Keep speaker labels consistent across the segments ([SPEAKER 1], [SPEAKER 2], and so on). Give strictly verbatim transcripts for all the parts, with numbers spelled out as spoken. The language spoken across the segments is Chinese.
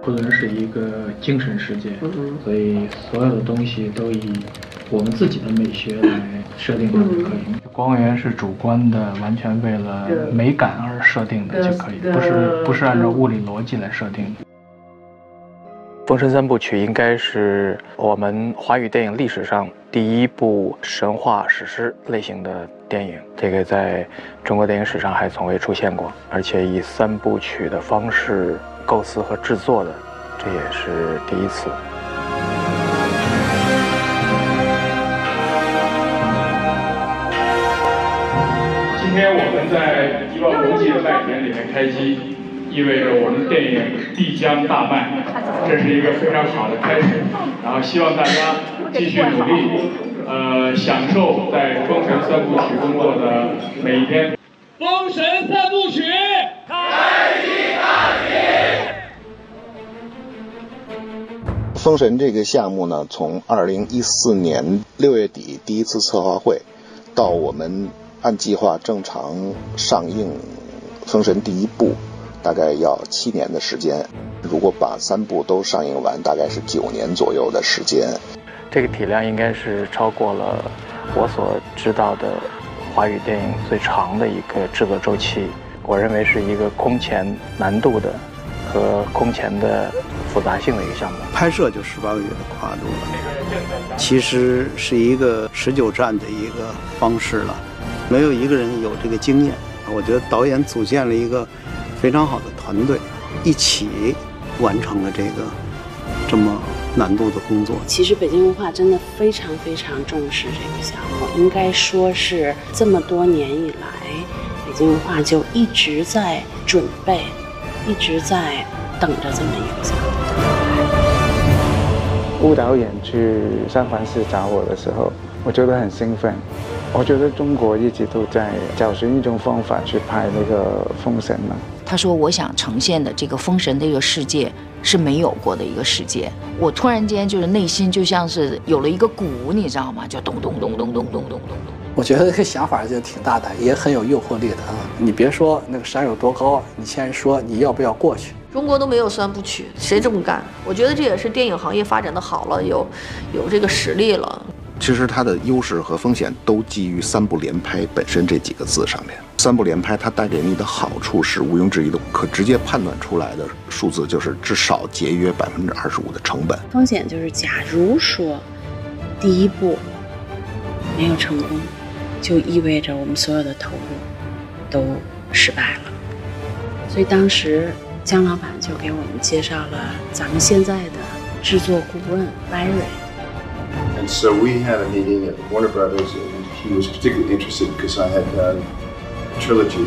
[SPEAKER 1] 不伦是一个精神世界，所以所有的东西都以我们自己的美学来设定它就可以。光源是主观的，完全为了美感而设定的就可以，不是不是按照物理逻辑来设定的。《封神三部曲》应该是我们华语电影历史上第一部神话史诗类型的电影，这个在中国电影史上还从未出现过，而且以三部曲的方式构思和制作的，这也是第一次。今天我们在一望无际的麦田里面开机，意味着我们的电影必将大卖，这是一个非常好的开始。然后希望大家继续努力，呃，享受在《封神三部曲》工作的每一天。《
[SPEAKER 2] 封神三部曲》开机大吉！
[SPEAKER 3] 封神这个项目呢，从二零一四年六月底第一次策划会，到我们按计划正常上映《封神》第一部，大概要七年的时间。如果把三部都上映完，大概是九年左右的时间。
[SPEAKER 1] 这个体量应该是超过了我所知道的华语电影最长的一个制作周期。我认为是一个空前难度的和空前的复杂性的一个项目。
[SPEAKER 4] 拍摄就十八个月的跨度了，其实是一个持久战的一个方式了。没有一个人有这个经验，我觉得导演组建了一个非常好的团队，一起完成了这个这么难度的工作。
[SPEAKER 5] 其实北京文化真的非常非常重视这个项目，应该说是这么多年以来，北京文化就一直在准备，一直在等着这么一个项目。
[SPEAKER 6] 吴导演去三藩市找我的时候，我觉得很兴奋。我觉得中国一直都在找寻一种方法去拍那个封神嘛。
[SPEAKER 7] 他说我想呈现的这个封神的一个世界是没有过的一个世界，我突然间就是内心就像是有了一个鼓，你知道吗？就咚咚咚咚咚咚咚咚咚。
[SPEAKER 8] 我觉得这个想法就挺大胆，也很有诱惑力的啊！你别说那个山有多高，你先说你要不要过去。
[SPEAKER 9] 中国都没有三部曲，谁这么干？我觉得这也是电影行业发展的好了，有有这个实力了。
[SPEAKER 3] 其实它的优势和风险都基于三部连拍本身这几个字上面。三部连拍它带给你的好处是毋庸置疑的，可直接判断出来的数字就是至少节约百分之二十五的成本。
[SPEAKER 5] 风险就是假如说第一步没有成功，就意味着我们所有的投入都失败了。所以当时姜老板就给我们介绍了咱们现在的制作顾问 Barry。And
[SPEAKER 10] so we had a meeting at Warner Brothers, and he was particularly interested because I had done a trilogy.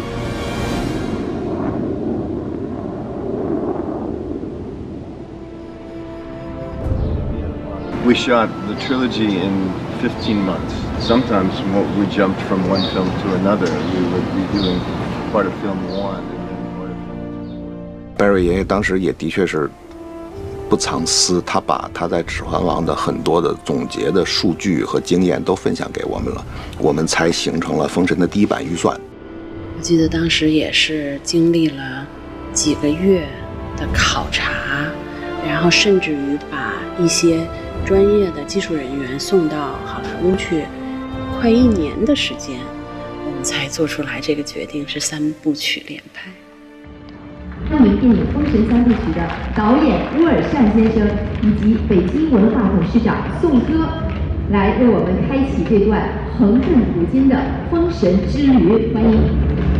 [SPEAKER 10] We shot the trilogy in fifteen months. Sometimes we jumped from one film to another. We would be doing part of film one and then part of film two.
[SPEAKER 3] Barry 爷爷当时也的确是不藏私，他把他在《指环王》的很多的总结的数据和经验都分享给我们了，我们才形成了《封神》的第一版预算。
[SPEAKER 5] 我记得当时也是经历了几个月的考察，然后甚至于把一些专业的技术人员送到好莱坞去，快一年的时间，我们才做出来这个决定，是三部曲连拍。
[SPEAKER 11] 欢迎电影《封神三部曲》的导演乌尔善先生以及北京文化董事长宋歌，来为我们开启这段横亘古今的封神之旅。欢迎。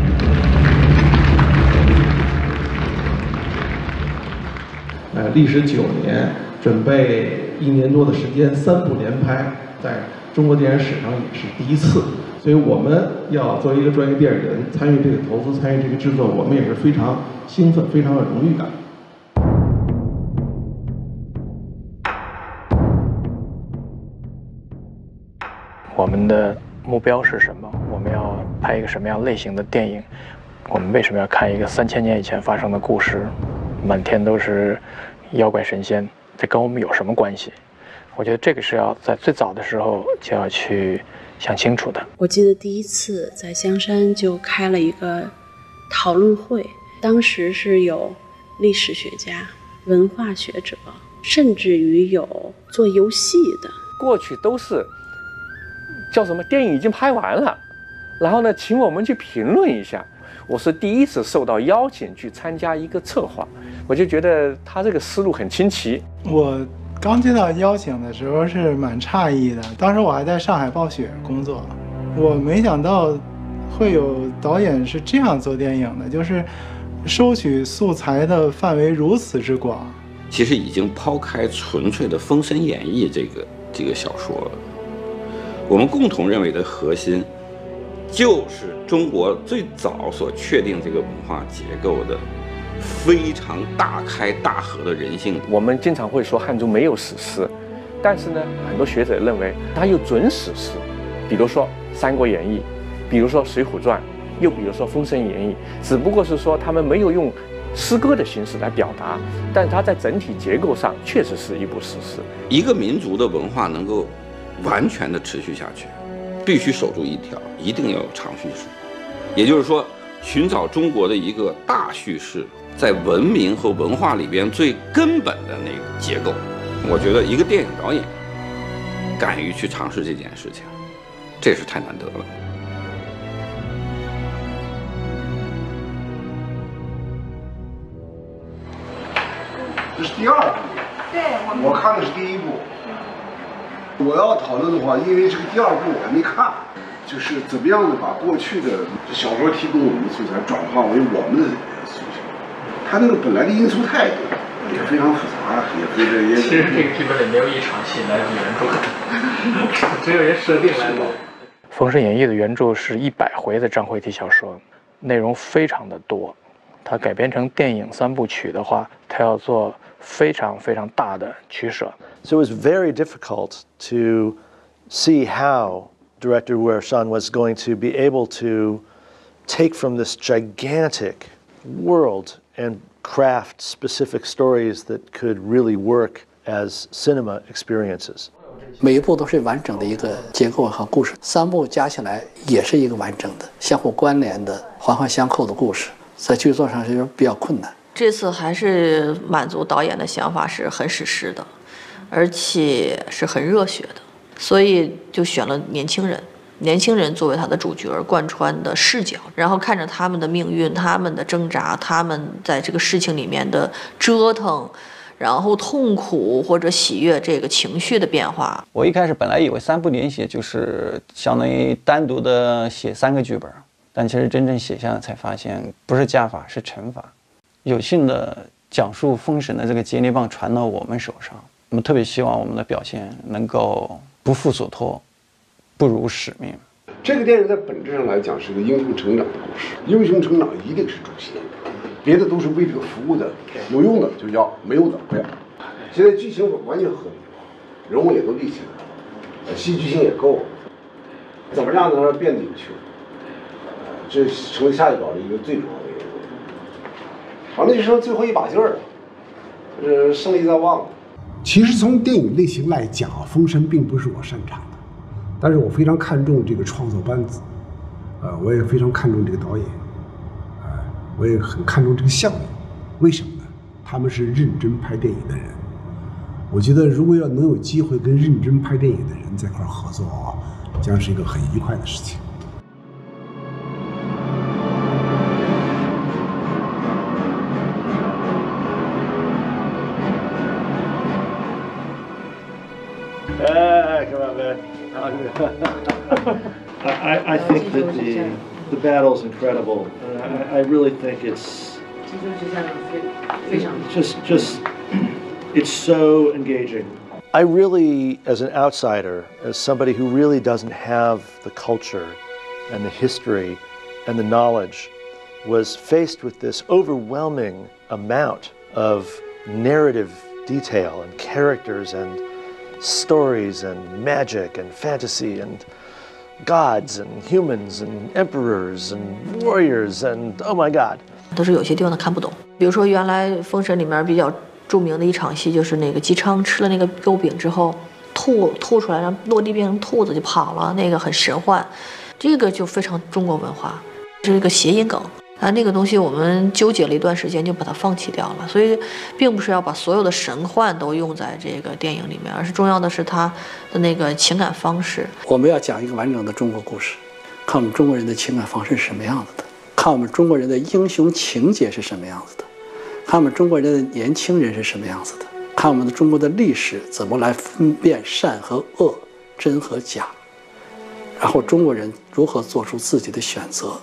[SPEAKER 12] 呃，历时九年，准备一年多的时间，三部连拍，在中国电影史上也是第一次。所以我们要作为一个专业电影人，参与这个投资，参与这个制作，我们也是非常兴奋，非常有荣誉感。
[SPEAKER 1] 我们的目标是什么？我们要拍一个什么样类型的电影？我们为什么要看一个三千年以前发生的故事？满天都是妖怪神仙，这跟我们有什么关系？我觉得这个是要在最早的时候就要去想清楚的。
[SPEAKER 5] 我记得第一次在香山就开了一个讨论会，当时是有历史学家， 文化学者，甚至于有做游戏的。
[SPEAKER 13] 过去都是叫什么电影已经拍完了，然后呢，请我们去评论一下。我是第一次受到邀请去参加一个策划，我就觉得他这个思路很清奇。
[SPEAKER 14] 我刚接到邀请的时候是蛮诧异的，当时我还在上海暴雪工作，我没想到会有导演是这样做电影的，就是收取素材的范围如此之广。
[SPEAKER 15] 其实已经抛开纯粹的《封神演义》这个这个小说了，我们共同认为的核心，就是中国最早所确定这个文化结构的非常大开大合的人性。
[SPEAKER 13] 我们经常会说汉中没有史诗，但是呢，很多学者认为它有准史诗，比如说《三国演义》，比如说《水浒传》，又比如说《封神演义》，只不过是说他们没有用诗歌的形式来表达，但是它在整体结构上确实是一部史诗。
[SPEAKER 15] 一个民族的文化能够完全的持续下去，必须守住一条，一定要有长叙事。也就是说，寻找中国的一个大叙事，在文明和文化里边最根本的那个结构。我觉得一个电影导演敢于去尝试这件事情，这是太难得了。
[SPEAKER 16] 这是第二部，对，我看的是第一部。我要讨论的话，因为这个第二部我还没看，就是怎么样的把过去的小说提供我们的素材转化为我们的素材。它那个本来的因素太多，也非常复杂，也非常也。
[SPEAKER 1] 其实这个剧本里没有一场戏来自原著，只有人设定来的。《封神演义》的原著是一百回的章回体小说，内容非常的多。它改编成电影三部曲的话，它要做非常非常大的取舍。
[SPEAKER 17] So it was very difficult to see how director Wu Ershan was going to be able to take from this gigantic world and craft specific stories that could really work as cinema experiences.
[SPEAKER 8] 每一部都是完整的一个结构和故事，三部加起来也是一个完整的、相互关联的、环环相扣的故事，在剧作上是比较困难。
[SPEAKER 9] 这次还是满足导演的想法，是很史诗的，而且是很热血的，所以就选了年轻人，年轻人作为他的主角，贯穿的视角，然后看着他们的命运、他们的挣扎、他们在这个事情里面的折腾，然后痛苦或者喜悦这个情绪的变化。
[SPEAKER 18] 我一开始本来以为三部连写就是相当于单独的写三个剧本，但其实真正写下来才发现，不是加法，是乘法。有幸的讲述封神的这个接力棒传到我们手上，我们特别希望我们的表现能够不负所托，不辱使命。
[SPEAKER 16] 这个电影在本质上来讲是个英雄成长的故事，英雄成长一定是主线，别的都是为这个服务的，有用的就要，没用的不要。现在剧情完全合理，人物也都立起来了，戏剧性也够了，怎么让它变得有趣？这成为下一稿的一个最主要的一个。反正就剩最后一把劲儿了，就是胜利在望了。
[SPEAKER 19] 其实从电影类型来讲，《封神》并不是我擅长的，但是我非常看重这个创作班子，呃，我也非常看重这个导演，呃，我也很看重这个项目。为什么呢？他们是认真拍电影的人。我觉得如果要能有机会跟认真拍电影的人在一块合作啊，将是一个很愉快的事情。
[SPEAKER 17] Ah, come on, man. I, I think that the, the battle's incredible. I, I really think it's just, just, it's so engaging. I really, as an outsider, as somebody who really doesn't have the culture and the history and the knowledge, was faced with this overwhelming amount of narrative detail and characters and stories and magic and fantasy and gods and humans and emperors and warriors and oh my god，
[SPEAKER 9] 都是有些地方他看不懂。比如说原来《封神》里面比较著名的一场戏，就是那个姬昌吃了那个肉饼之后吐吐出来，然后落地变成兔子就跑了，那个很神幻，这个就非常中国文化，这是一个谐音梗。 啊，那个东西我们纠结了一段时间，就把它放弃掉了。所以，并不是要把所有的神幻都用在这个电影里面，而是重要的是它的那个情感方式。
[SPEAKER 8] 我们要讲一个完整的中国故事，看我们中国人的情感方式是什么样子的，看我们中国人的英雄情节是什么样子的，看我们中国人的年轻人是什么样子的，看我们的中国的历史怎么来分辨善和恶、真和假，然后中国人如何做出自己的选择。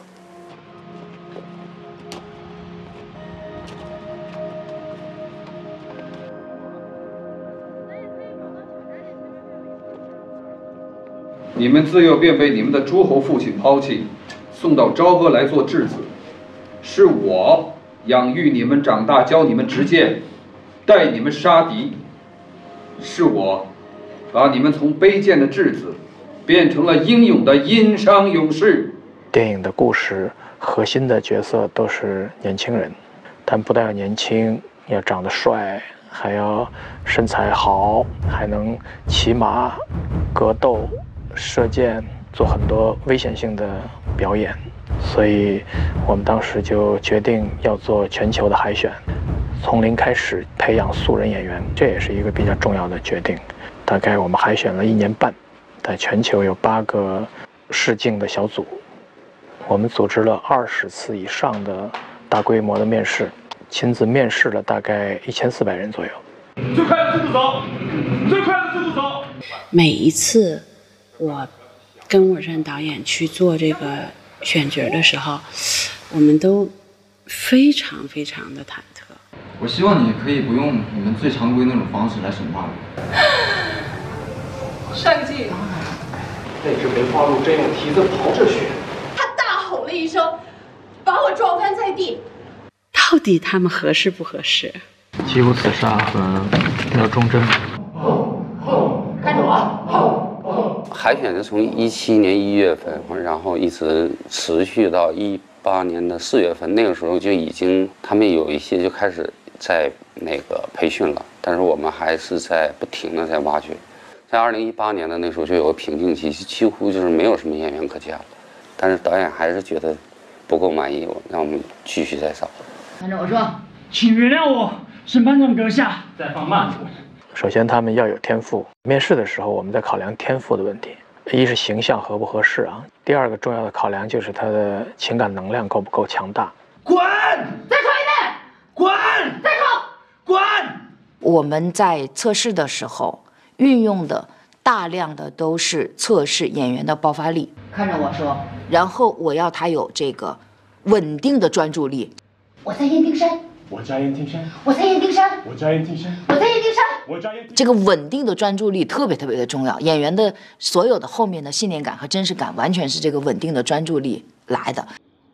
[SPEAKER 20] 你们自幼便被你们的诸侯父亲抛弃，送到朝歌来做质子。是我养育你们长大，教你们执剑，带你们杀敌。是我把你们从卑贱的质子变成了英勇的殷商勇士。
[SPEAKER 1] 电影的故事核心的角色都是年轻人，但不但要年轻，要长得帅，还要身材好，还能骑马、格斗、射箭，做很多危险性的表演。所以我们当时就决定要做全球的海选，从零开始培养素人演员，这也是一个比较重要的决定。大概我们海选了一年半，在全球有八个试镜的小组，我们组织了二十次以上的大规模的面试，亲自面试了大概一千四百人左右。
[SPEAKER 2] 最快的速度走，最快的速度走。
[SPEAKER 5] 每一次我跟沃山导演去做这个选角的时候，我们都非常非常的忐忑。
[SPEAKER 21] 我希望你可以不用你们最常规那种方式来审判我。
[SPEAKER 22] 上季，
[SPEAKER 1] 那只梅花鹿真用蹄子刨着雪。
[SPEAKER 22] 他大吼了一声，把我撞翻在地。
[SPEAKER 5] 到底他们合适不合适？
[SPEAKER 1] 吉武刺杀和廖忠贞。
[SPEAKER 22] 看着我。
[SPEAKER 23] 海选是从一七年一月份，然后一直持续到一八年的四月份，那个时候就已经他们有一些就开始在那个培训了，但是我们还是在不停的在挖掘。在二零一八年的那时候就有个瓶颈期，几乎就是没有什么演员可加了，但是导演还是觉得不够满意，让我们继续再找。
[SPEAKER 22] 看着我说，
[SPEAKER 2] 请原谅我，审判长阁下，再放慢。
[SPEAKER 1] 首先他们要有天赋，面试的时候我们在考量天赋的问题，一是形象合不合适啊，第二个重要的考量就是他的情感能量够不够强大。
[SPEAKER 2] 滚！再说一遍！滚！再说！滚！
[SPEAKER 7] 我们在测试的时候运用的大量的都是测试演员的爆发力。
[SPEAKER 22] 看着我说，
[SPEAKER 7] 然后我要他有这个稳定的专注力。
[SPEAKER 22] 我在燕丁山。
[SPEAKER 2] 我家燕丁山。
[SPEAKER 22] 我在燕丁山。
[SPEAKER 2] 我家燕丁山。
[SPEAKER 22] 我在燕丁山。
[SPEAKER 2] 我家燕丁山。
[SPEAKER 7] 这个稳定的专注力特别特别的重要，演员的所有的后面的信念感和真实感，完全是这个稳定的专注力来的。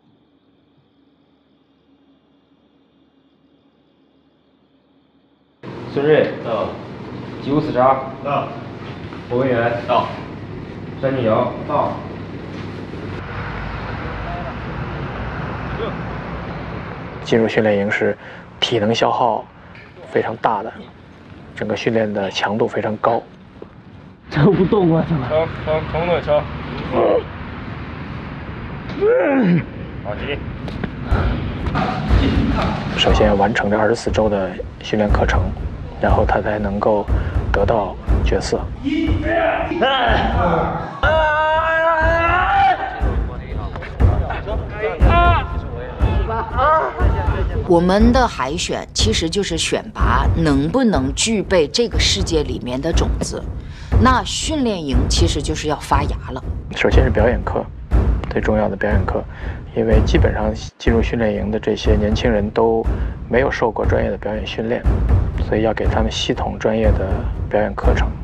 [SPEAKER 24] 孙瑞到，吉武刺杀到，霍文元到，山景尧到。
[SPEAKER 1] 进入训练营是体能消耗非常大的，整个训练的强度非常高。
[SPEAKER 2] 抽不动啊，怎么？
[SPEAKER 24] 抽抽空的抽。
[SPEAKER 2] 嗯。
[SPEAKER 24] 好击。
[SPEAKER 1] 首先要完成这二十四周的训练课程，然后他才能够得到角色。
[SPEAKER 7] 我们的海选其实就是选拔能不能具备这个世界里面的种子，那训练营其实就是要发芽了。
[SPEAKER 1] 首先是表演课，最重要的表演课，因为基本上进入训练营的这些年轻人都没有受过专业的表演训练，所以要给他们系统专业的表演课程。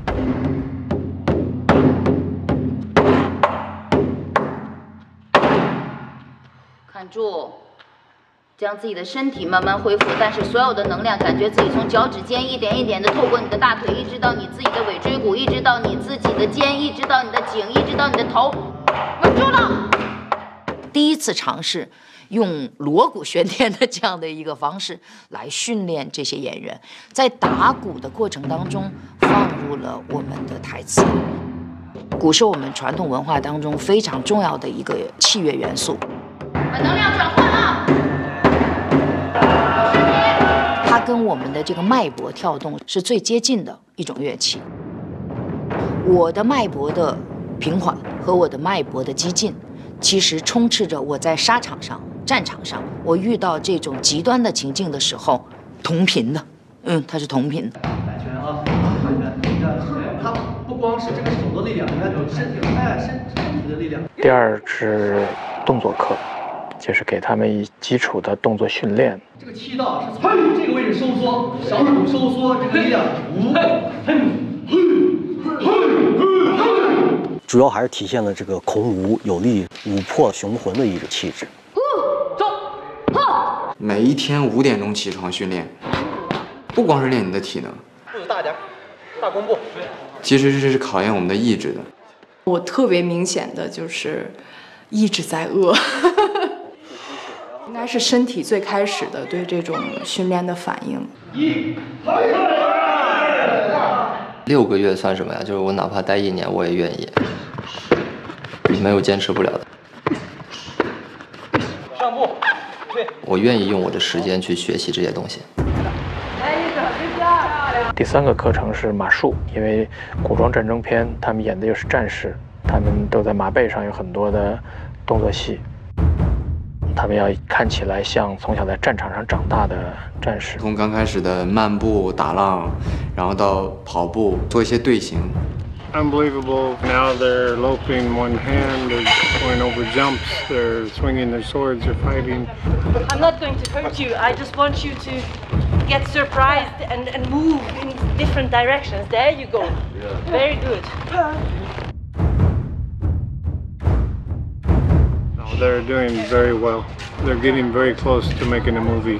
[SPEAKER 22] 看住。将自己的身体慢慢恢复，但是所有的能量，感觉自己从脚趾尖一点一点的透过你的大腿，一直到你自己的尾椎骨，一直到你自己的肩，一直到你的颈，一直到你的头。稳住了！
[SPEAKER 7] 第一次尝试用锣鼓喧天的这样的一个方式来训练这些演员，在打鼓的过程当中放入了我们的台词。鼓是我们传统文化当中非常重要的一个器乐元素。
[SPEAKER 22] 把能量转换啊！
[SPEAKER 7] 我们的这个脉搏跳动是最接近的一种乐器。我的脉搏的平缓和我的脉搏的激进，其实充斥着我在沙场上、战场上，我遇到这种极端的情境的时候同频的，嗯，它是同频的。
[SPEAKER 3] 摆拳啊，它不光是这个手的力量，你看身体，哎，身身体的力量。
[SPEAKER 1] 第二是动作课，就是给他们以基础的动作训练。
[SPEAKER 3] 这个气道是从这个位置收缩，小指收缩，这个力量，五，
[SPEAKER 4] 主要还是体现了这个孔武有力、武破雄浑的一种气质。
[SPEAKER 21] 每一天五点钟起床训练，不光是练你的体能，
[SPEAKER 3] 步子大点，大弓步。
[SPEAKER 21] 其实这是考验我们的意志的。
[SPEAKER 6] 我特别明显的就是一直在饿，应该是身体最开始的对这种训练的反应。
[SPEAKER 3] 一，
[SPEAKER 10] 六个月算什么呀？就是我哪怕待一年，我也愿意。没有坚持不了的。
[SPEAKER 3] 上步，
[SPEAKER 10] 我愿意用我的时间去学习这些东西。
[SPEAKER 1] 第三个课程是马术，因为古装战争片他们演的又是战士，他们都在马背上有很多的动作戏，他们要看起来像从小在战场上长大的战士。
[SPEAKER 21] 从刚开始的漫步打浪，然后到跑步，做一些队形。
[SPEAKER 25] Unbelievable. Now they're loping one hand, they're going over jumps, they're swinging their swords, they're fighting.
[SPEAKER 26] I'm not going to hurt you. I just want you to get surprised and, and move in different directions. There you go. Very good.
[SPEAKER 25] No, they're doing very well. They're getting very close to making a movie.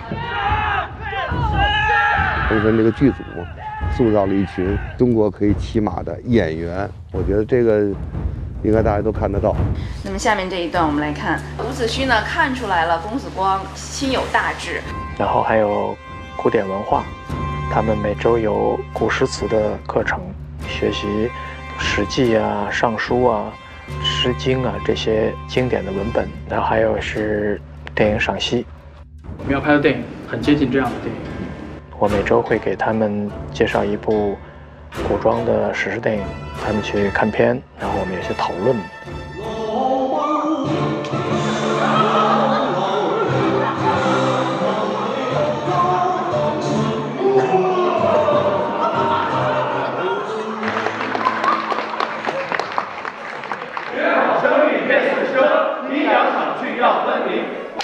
[SPEAKER 16] 本身这个剧组塑造了一群中国可以骑马的演员，我觉得这个应该大家都看得到。
[SPEAKER 27] 那么下面这一段我们来看，伍子胥呢看出来了公子光心有大志，
[SPEAKER 1] 然后还有古典文化，他们每周有古诗词的课程，学习《史记》啊、《尚书》啊、《诗经》啊这些经典的文本，然后还有是电影赏析。我们要拍的电影很接近这样的电影。我每周会给他们介绍一部古装的史诗电影，他们去看片，然后我们有些讨论。
[SPEAKER 2] 生与变死生，阴阳场序要分明。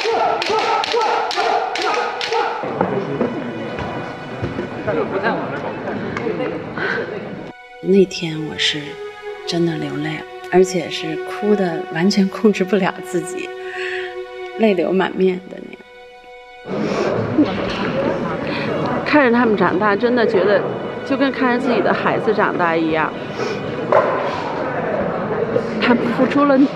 [SPEAKER 5] 那天我是真的流泪了，而且是哭的完全控制不了自己，泪流满面的那样。
[SPEAKER 28] 看着他们长大，真的觉得就跟看着自己的孩子长大一样。他们付出了，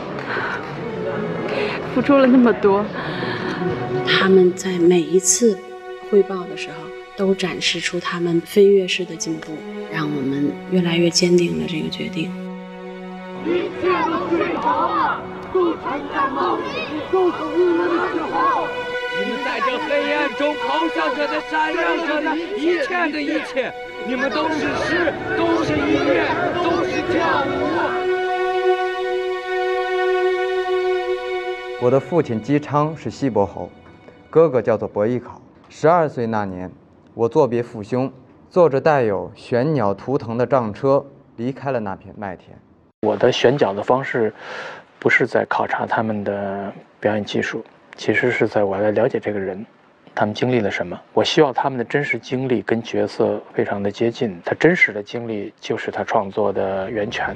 [SPEAKER 28] 付出了那么多。
[SPEAKER 5] 他们在每一次汇报的时候，都展示出他们飞跃式的进步，让我们越来越坚定了这个决定。
[SPEAKER 2] 一切都最好了，都参战冒险，都是我们的时候。 你们在这黑暗中咆哮着的、闪亮着的，一切的一切，你们都是诗，都是音乐，都是跳舞。
[SPEAKER 29] 我的父亲姬昌是西伯侯，哥哥叫做伯邑考。十二岁那年，我作别父兄，坐着带有玄鸟图腾的帐车离开了那片麦田。
[SPEAKER 1] 我的选角的方式，不是在考察他们的表演技术，其实是在我来了解这个人，他们经历了什么。我希望他们的真实经历跟角色非常的接近，他真实的经历就是他创作的源泉。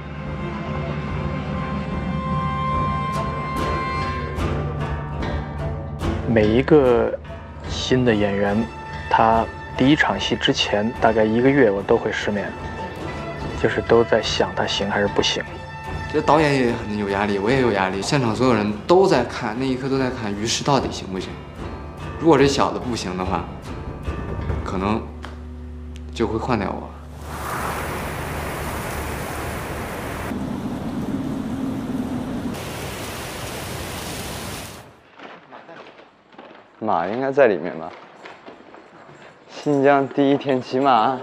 [SPEAKER 1] 每一个新的演员，他第一场戏之前大概一个月，我都会失眠，就是都在想他行还是不行。
[SPEAKER 21] 这导演也很有压力，我也有压力，现场所有人都在看，那一刻都在看于适到底行不行。如果这小子不行的话，可能就会换掉我。
[SPEAKER 29] 马应该在里面吧？
[SPEAKER 21] 新疆第一天骑马。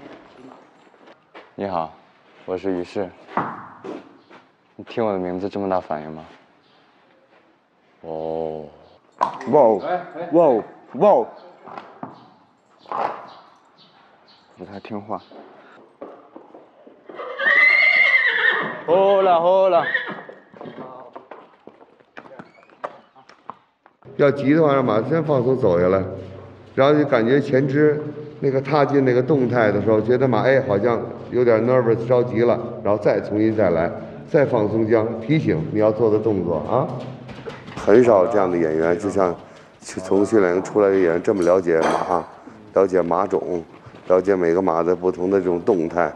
[SPEAKER 21] 你好，我是于适。你听我的名字这么大反应吗？哦，哇哦，哇哦，哇哦，不太听话。好了好了。
[SPEAKER 16] 要急的话，让马先放手走下来，然后就感觉前肢那个踏进那个动态的时候，觉得马哎好像有点 nervous 着急了，然后再重新再来，再放松缰，提醒你要做的动作啊。很少这样的演员，就像从训练营出来的演员这么了解马，了解马种，了解每个马的不同的这种动态。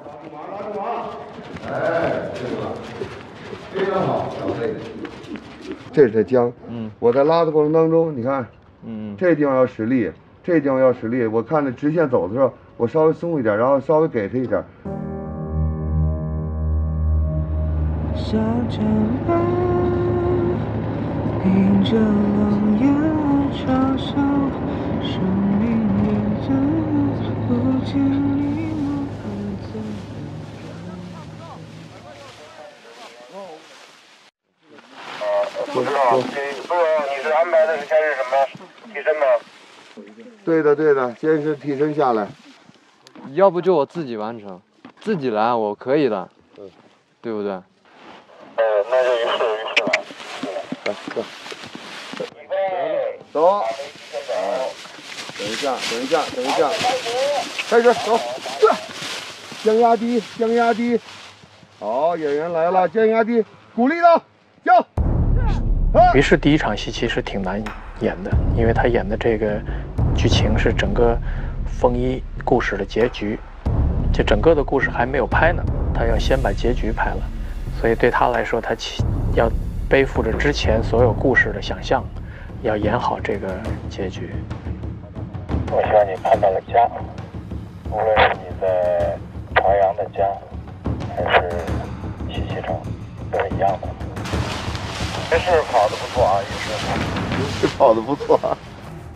[SPEAKER 16] 哎，非常好，这是它缰。嗯，我在拉的过程当中，你看，嗯，这地方要使力，这地方要使力。我看着直线走的时候，我稍微松一点，然后稍微给它一点。小城啊，迎着冷眼嘲笑，生命也在不经历梦还在。不知道，不知道你是安排的是先是什么替身吗？对的，对的，先是替身下来。
[SPEAKER 21] 要不就我自己完成，自己来我可以的，嗯，对不对？
[SPEAKER 16] 呃，那就于是于是来，来走，预备，走，等一下，等一下，等一下，开始走，对，降压低，降压低，好，演员来了，降压低，鼓励他，降。
[SPEAKER 1] 于是第一场戏其实挺难演的，因为他演的这个剧情是整个风衣故事的结局，这整个的故事还没有拍呢，他要先把结局拍了，所以对他来说，他要背负着之前所有故事的想象，要演好这个结局。
[SPEAKER 9] 我希望你看到了家，无论是你在朝阳的家，还是西溪城，都是一样的。于是跑得不错啊，于是，
[SPEAKER 16] 是跑得不错啊。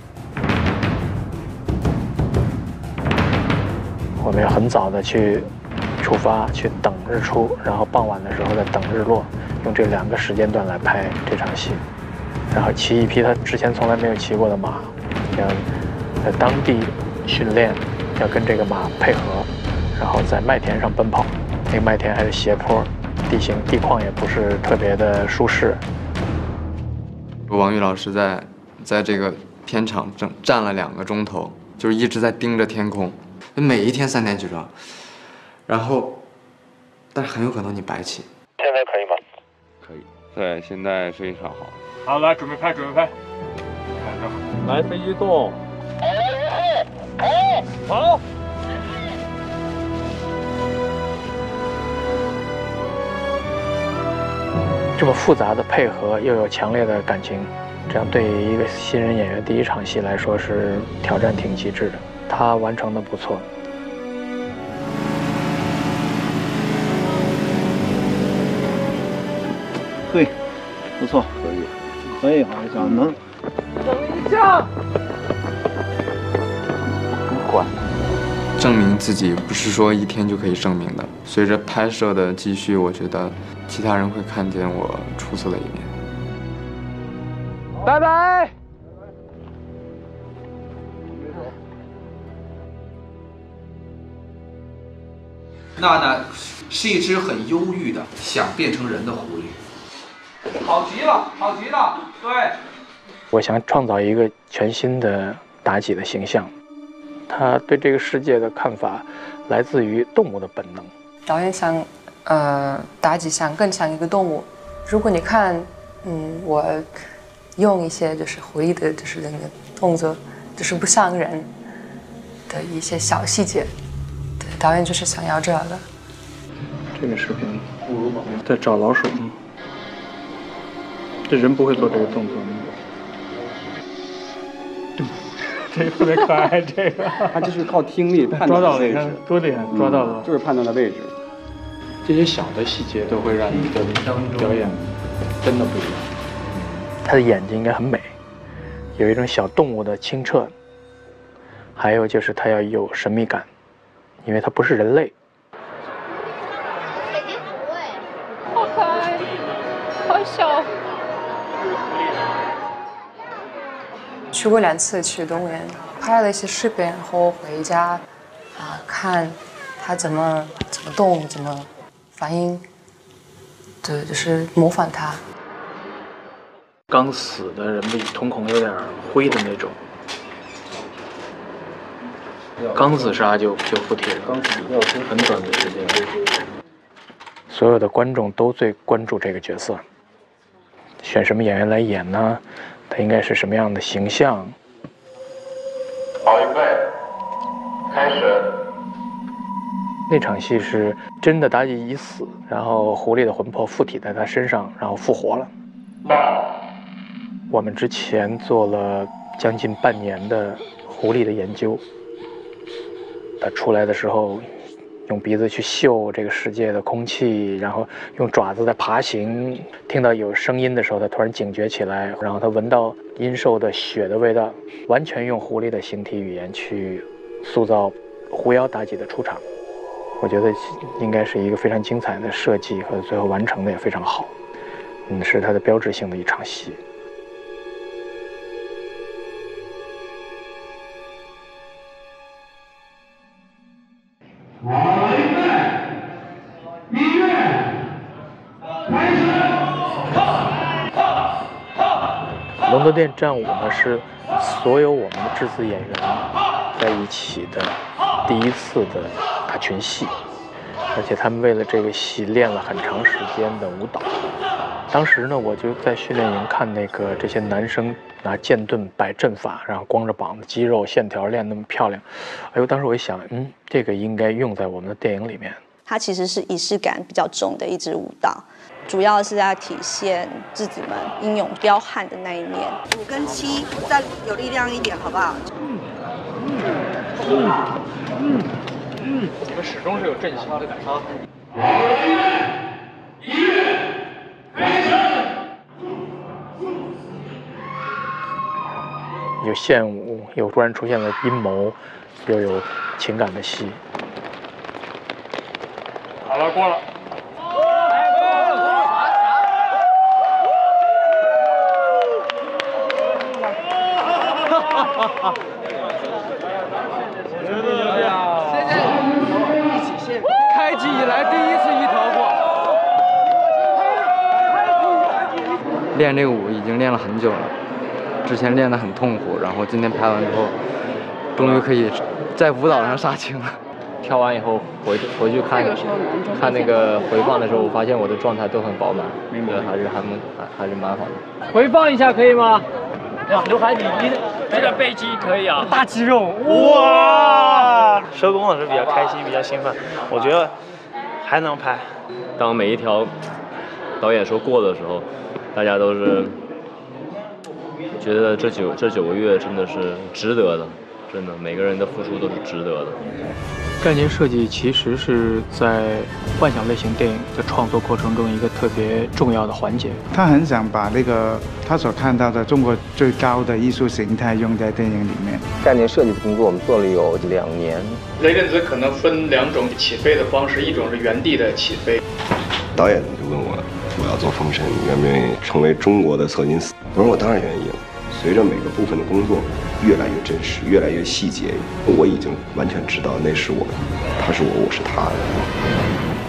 [SPEAKER 1] 我们要很早的去出发，去等日出，然后傍晚的时候再等日落，用这两个时间段来拍这场戏。然后骑一匹他之前从来没有骑过的马，要在当地训练，要跟这个马配合，然后在麦田上奔跑。那个麦田还是斜坡，地形地况也不是特别的舒适。
[SPEAKER 21] 王宇老师在在这个片场站站了两个钟头，就是一直在盯着天空，每一天三点起床，然后，但是很有可能你白起。
[SPEAKER 9] 现在可以吗？
[SPEAKER 21] 可以，对，现在非常好。
[SPEAKER 9] 好，来准备拍，准备拍。
[SPEAKER 21] 来，飞机动。
[SPEAKER 9] 好。
[SPEAKER 1] 这么复杂的配合，又有强烈的感情，这样对于一个新人演员第一场戏来说是挑战挺极致的。他完成的不错。
[SPEAKER 8] 对，不错，可以，可以，好像能。
[SPEAKER 9] 等一下。
[SPEAKER 21] 不管。证明自己不是说一天就可以证明的。随着拍摄的继续，我觉得其他人会看见我出色的一面。
[SPEAKER 9] 拜拜。
[SPEAKER 11] 娜娜是一只很忧郁的想变成人的狐狸。
[SPEAKER 9] 好极了，好极了，对。
[SPEAKER 1] 我想创造一个全新的妲己的形象。他对这个世界的看法来自于动物的本能。
[SPEAKER 12] 导演想，呃，妲己像更像一个动物。如果你看，嗯，我用一些就是狐狸的，就是那个动作，就是不像人的一些小细节。对，导演就是想要这个。
[SPEAKER 1] 这个视频在找老鼠，这人不会做这个动作。这个特别可爱，这个
[SPEAKER 13] 他就是靠听力判断的位置，
[SPEAKER 1] 多厉害，抓到了，
[SPEAKER 13] 就是判断的位置。
[SPEAKER 1] 这些小的细节都会让你的表演真的不一样。他的眼睛应该很美，有一种小动物的清澈， 还有就是它要有神秘感，因为它不是人类。
[SPEAKER 12] 好可爱，好小。去过两次去动物园，拍了一些视频，然后回家啊看它怎么怎么动，怎么反应，对，就是模仿它。
[SPEAKER 1] 刚死的人的瞳孔有点灰的那种，刚自杀就就附体了，很短的时间。所有的观众都最关注这个角色，选什么演员来演呢？他应该是什么样的形象？
[SPEAKER 9] 好，预备，开始。
[SPEAKER 1] 那场戏是真的妲己已死，然后狐狸的魂魄附体在他身上，然后复活了。我们之前做了将近半年的狐狸的研究，它出来的时候用鼻子去嗅这个世界的空气，然后用爪子在爬行，听到有声音的时候它突然警觉起来，然后它闻到阴兽的血的味道，完全用狐狸的形体语言去塑造狐妖妲己的出场。我觉得应该是一个非常精彩的设计，和最后完成的也非常好，嗯，是它的标志性的一场戏。
[SPEAKER 2] 好，预备，音乐，开始。
[SPEAKER 1] 龙德殿战舞呢，是所有我们的制字演员在一起的第一次的大群戏，而且他们为了这个戏练了很长时间的舞蹈。当时呢，我就在训练营看那个这些男生拿剑盾摆阵法，然后光着膀子，肌肉线条练那么漂亮。哎呦，当时我一想，嗯，这个应该用在我们的电影里面。
[SPEAKER 14] 它其实是仪式感比较重的一支舞蹈，主要是在体现质子们英勇彪悍的那一面。
[SPEAKER 15] 五跟七再有力量一点，好不好？嗯
[SPEAKER 1] 嗯嗯嗯嗯，你们始终是有阵型的感觉。一乐，开始。有现舞，有突然出现了阴谋，又有情感的戏。好了，过了。开机以来第一次一条过。
[SPEAKER 29] 练这个舞已经练了很久了，之前练得很痛苦，然后今天拍完之后，终于可以在舞蹈上杀青了。
[SPEAKER 17] 跳完以后回回去看看那个回放的时候，我发现我的状态都很饱满，对，还是还蛮还还是蛮好的。
[SPEAKER 1] 回放一下可以吗？
[SPEAKER 18] 哇，刘海你你这个背肌可以啊，
[SPEAKER 1] 大肌肉，
[SPEAKER 18] 哇！收工的时候比较开心，比较兴奋，我觉得还能拍。
[SPEAKER 17] 当每一条导演说过的时候，大家都是觉得这九这九个月真的是值得的，真的每个人的付出都是值得的。
[SPEAKER 1] 概念设计其实是在幻想类型电影的创作过程中一个特别重要的环节。
[SPEAKER 19] 他很想把那个他所看到的中国最高的艺术形态用在电影里面。
[SPEAKER 17] 概念设计的工作我们做了有两年。
[SPEAKER 1] 雷震子可能分两种起飞的方式，一种是原地的起飞。
[SPEAKER 20] 导演就问我，我要做封神，你愿不愿意成为中国的侧金丝？我说我当然愿意了。随着每个部分的工作越来越真实，越来越细节，我已经完全知道那是我，他是我，我是他。